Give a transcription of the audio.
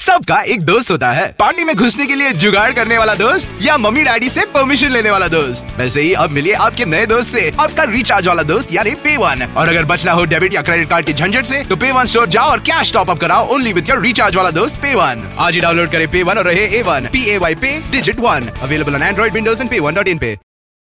सबका एक दोस्त होता है, पार्टी में घुसने के लिए जुगाड़ करने वाला दोस्त या मम्मी डैडी से परमिशन लेने वाला दोस्त। वैसे ही अब मिलिए आपके नए दोस्त से, आपका रिचार्ज वाला दोस्त यानी Pay1। और अगर बचना हो डेबिट या क्रेडिट कार्ड की झंझट से, तो Pay1 स्टोर जाओ और कैश टॉप अप कराओ ओनली विद योर रिचार्ज वाला दोस्त Pay1। आज ही डाउनलोड करें Pay1 और रहे A1 PAY Pay Digit 1। Available on android, windows and Pay1.in पे।